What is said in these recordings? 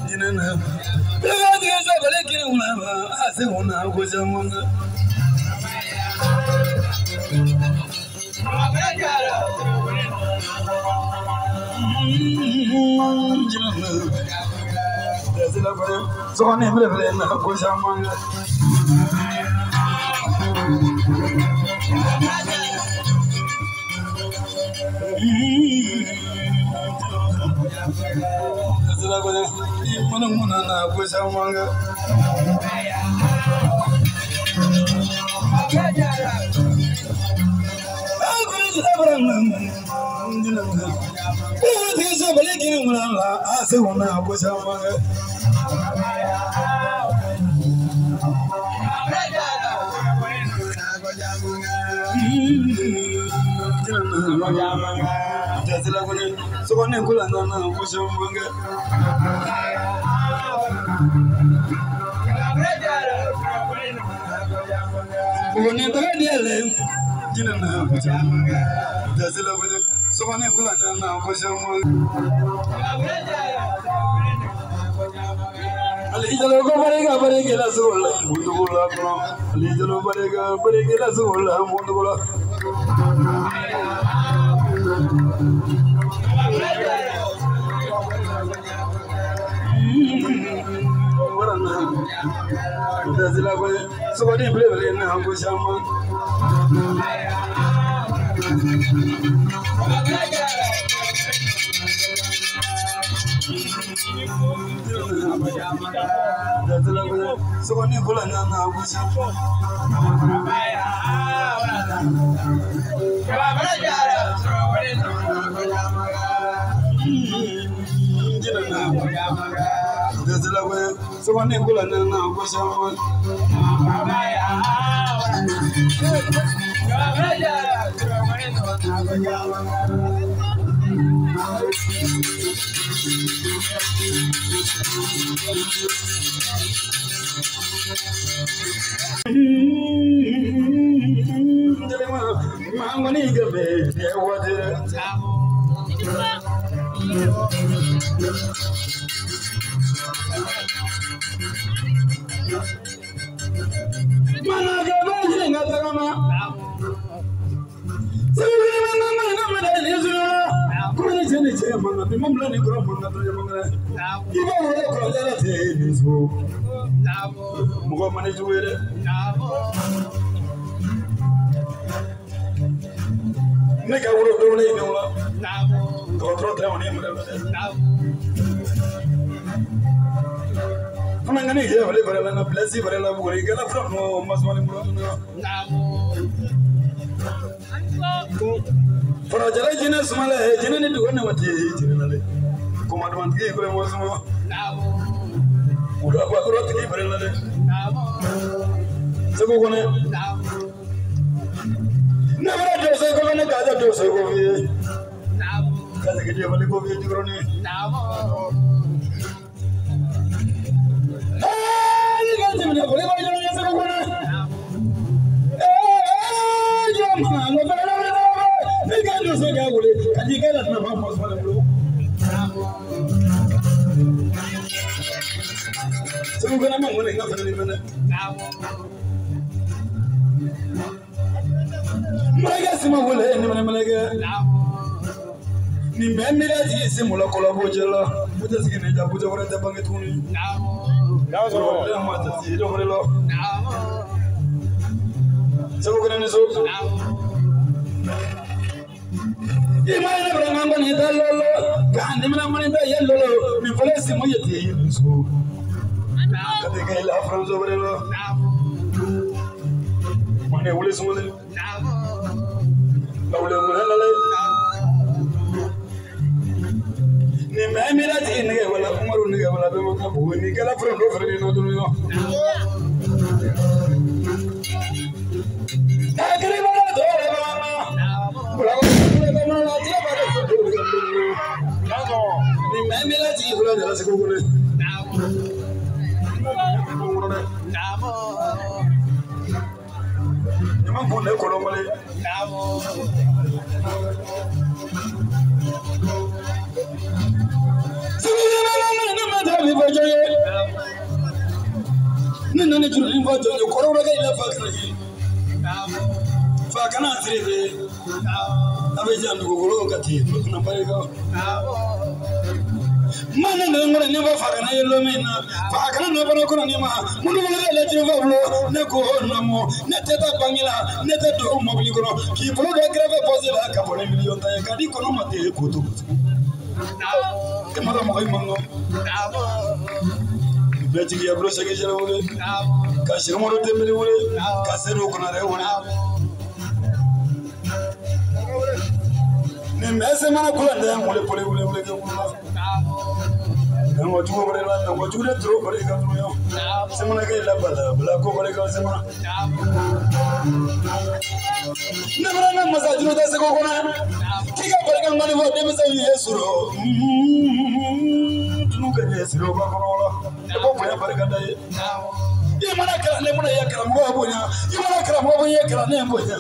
Jinana. Bega sa bale kini una ase una kujamanga. So on him level na kujamanga. Muna na kujamanga. ne juru ni fato ne korora ga ila fa kana sire abe jandu gogoro kati na bare ga mana ne ngora ne ba fa kana yelo mena fa kana ne ba ko ne ma mundu ne le jiro fa blo ne ko na mo ne teta bangila ne te do mo bli ko ki blo de grave poser la ka pour million ta ka di ko no mate ko to ke ma mo ay mo beti ya blo sege jara wole ka shiro mo de mele wole ka sero ko na re wole ne mese mana kula de wole pole wole ke wole ngo tugo bare la ngo tugo de tro bare ka tro yo semana ke la bala ko bare ka semana ne bara na masajiro da se ko kona kika bare ka ngani vo de mesa yesuro tunu ka yesuro ba kono la ko bare bare ka dai imana kala ne muna ya kala mo abonya imana kala mo abonya kala ne abonya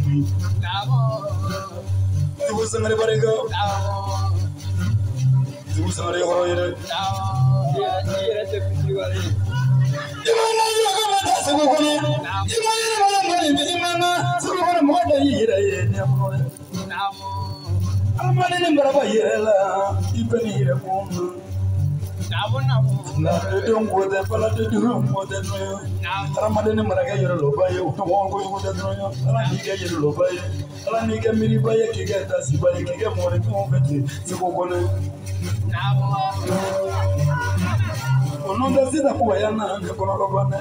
ibu sangare bare ka ibu sangare horo yere te piwale imana ya ka mata se ko kono imana se ko kono mo da yere ne mo amane ne mbara ba yere la ipeni yere mo na de ngo de pala de duro mo de no ramade ne mara ga yere lo ba ye to ngo ngo de no yo ala ni ga yere lo ba ye ala ni ga miri ba ye ke ga ta si ba ye ke ga mo re mo fete se ko kono ono de sita ko ya na ne kono lo ba ne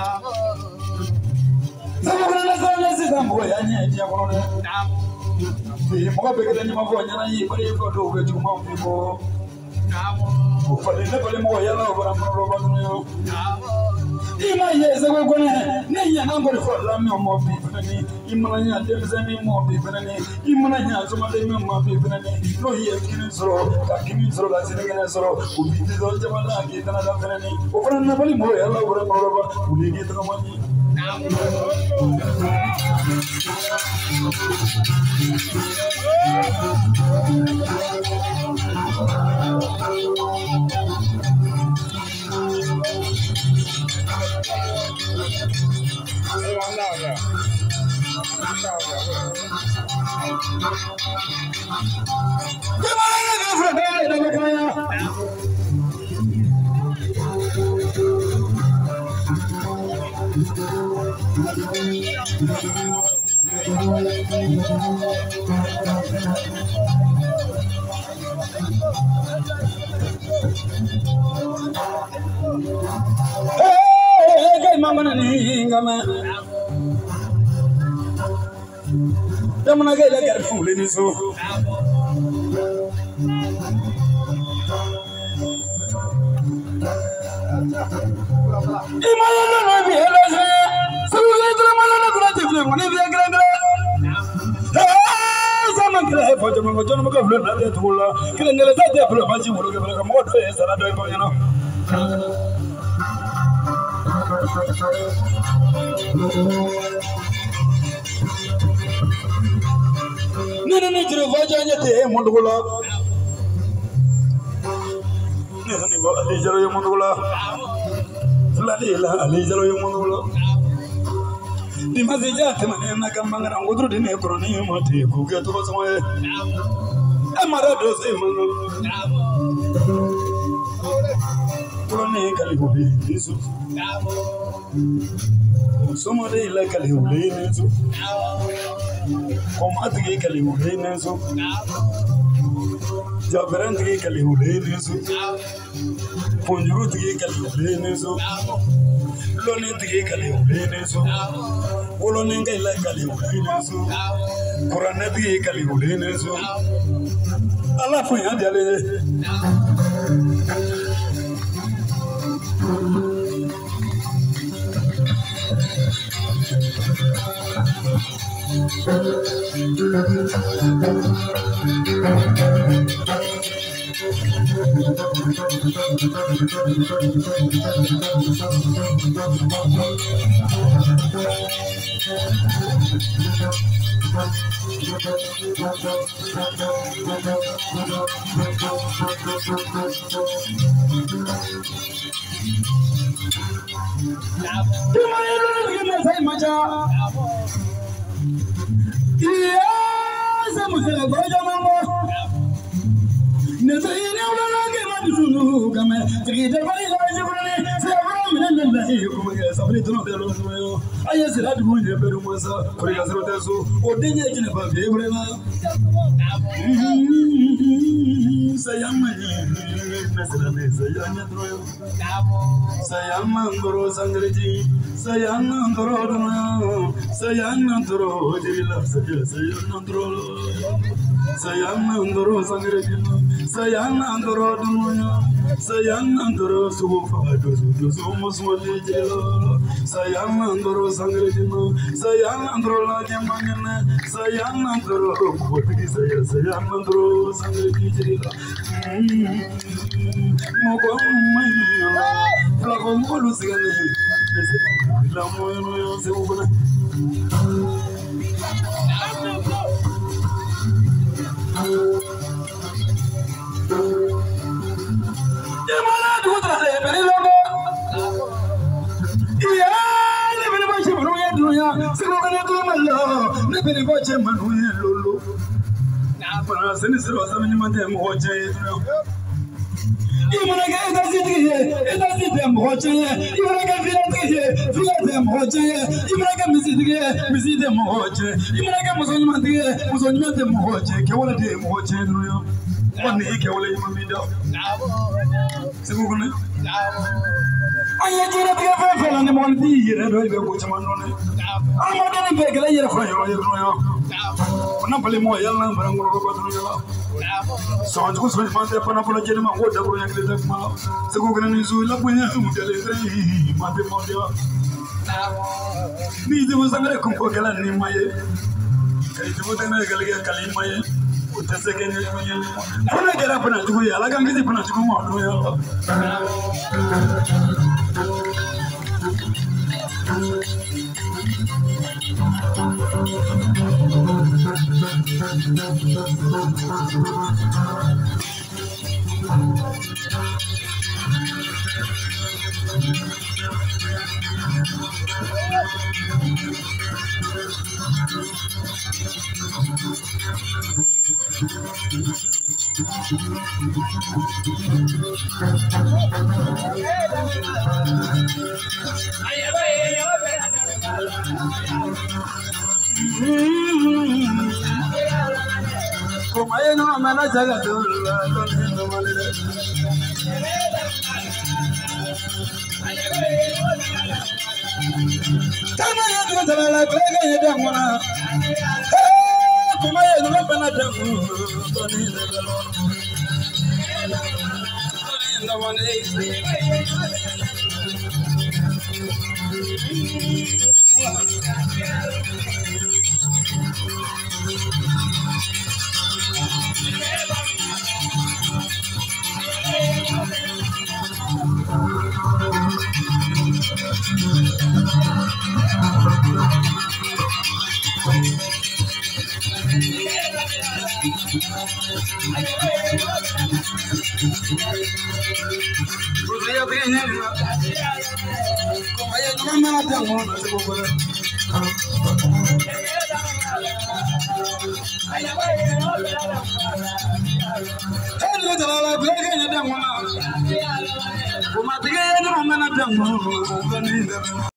sa ko na sa ne sita ko ya ne ya kono ne mo ba be ke ni ma ko nya na yi ba ye ko do be ju ma ko ufale ne bale mo ya na bara mo ba no ima ye se ko ko ne ya na ngori fo la mi mo bi fani imana nya de se mi mo bi fani imana nya so ma de mi mo bi fani no ye kini soro ka kini soro la se ne soro u bi de do jama la ki tana da fani o fana na bale mo ya la bara mo ba u ni ki tana mo ni Mama ni ngama damna ga la gar fule ni so imana no bi hela se sulu de mala na kula te fule ni bi gran zaman kila he fojo mo jono mo ga fule na te tula kila ngela te fule ba ji mo ga fule mo do e sala do ko yano ne jiro vaja nyate mondugula ne ba ali jaro yo mondugula la ali jaro yo mondugula di mazija te mane na kamanga ngudru di ne kroni mate ku ke to so e amara do se mono kroni kali ko bi disu somo de la kali ule ne so como atge kali ule ne so jabaran tge kali ule ne so ponjuru tge kali ule ne so lone tge kali ule ne so wolone ngai la kali ule ne so qur'an tge kali ule ne so ala fu ya dale